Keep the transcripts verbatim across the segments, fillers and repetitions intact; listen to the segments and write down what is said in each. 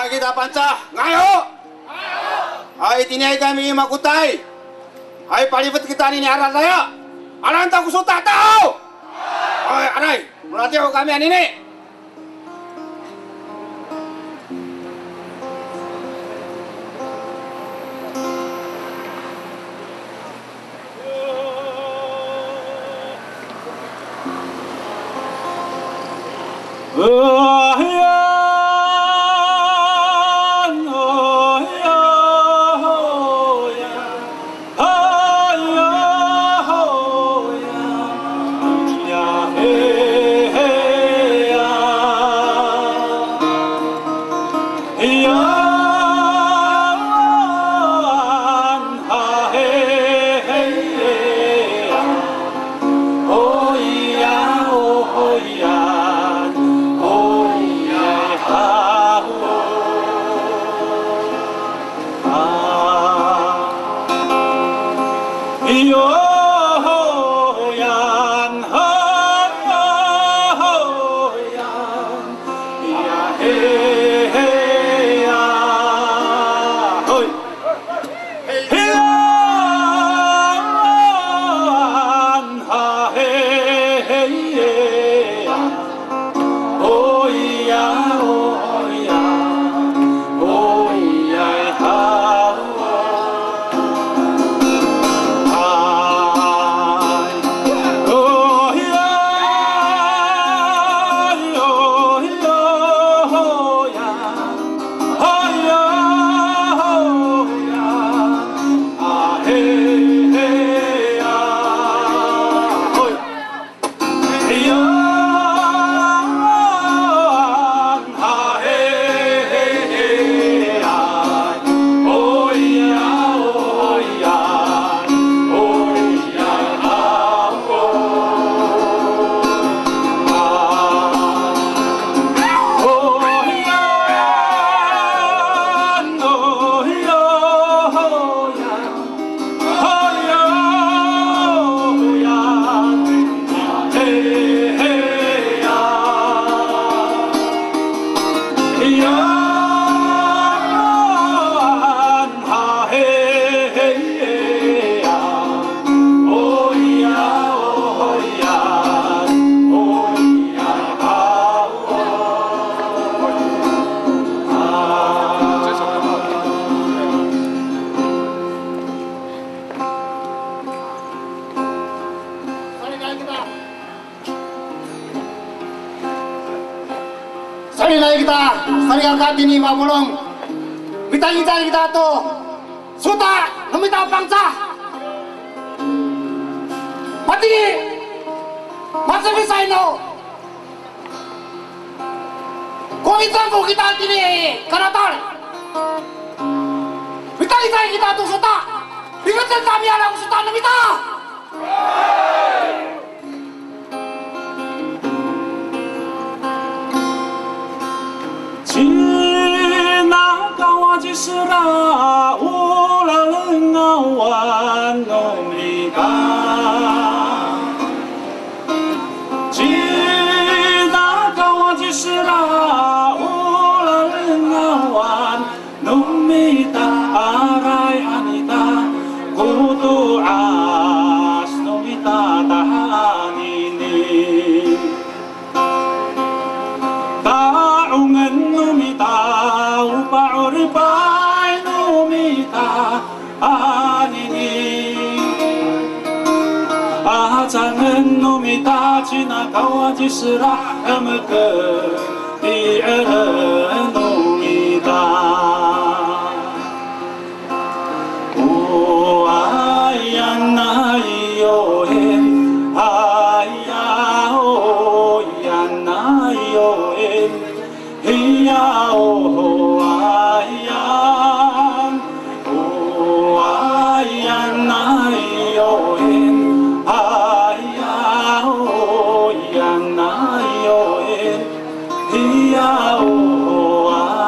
Hai kita panca, ngayo. Hai tiniai kami makutai. Hai palibet kita ini aran saya. Aran tak kusuta tahu. Hai arai, melatih kami ini. Oh yeah. Sali lagi kita, sali angkat ini Pak Mulung. Kita incar kita tuh, suta, nemita bangsa. Mati, masa bisa ini. Kau incar tuh kita ini, karena tal. Kita incar kita tuh suta, ingat kami anak suta nemita. 지나가와지스라 우라릉아와 놈이가 지나가와지스라 우라릉아와 놈이다 아라이 아니다 고도아스 놈이다 다하니니 다웅은 놈이다 우바오르바이 놈이다 아니니 아장은 놈이다 지나가와지스라 아무튼 이에는 놈이다 오아야 나이요해 아야 오야 나이요해 이야오 아야 오 아야 나이요엔 아야 오야 나이요엔 이야오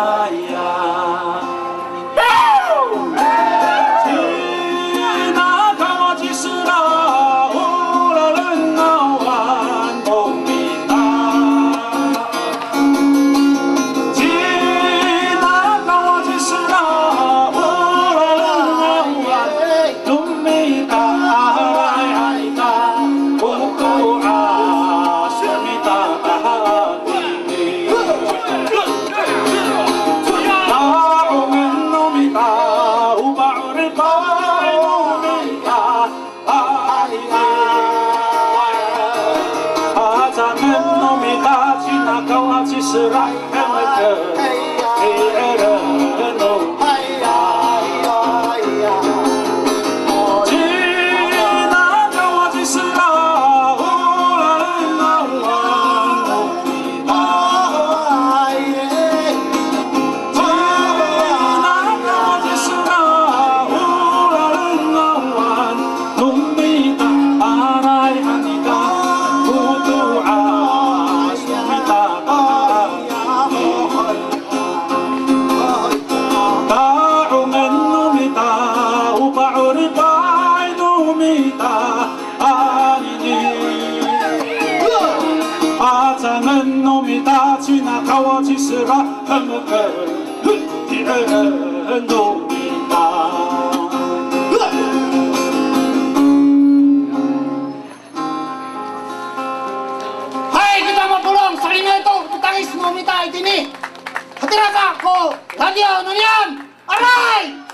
작은 놈이 다 지나가와 짓을 하면은 이래는 놈 지나가와 짓을 하우라는 나와 놈이다 지나가와 짓을 하우라는 나와 놈이다 알아야 하니까 모두 아십니다 다오면 놈이다 우바우리 바이 놈이다 아니니 아장은 놈이다 지나가와 짓을 하면은 이래는 놈이다 Hai, kita mau pulang. Salingnya itu tutangis mau minta ini. Hati rasa ko radio nunyan. Arai.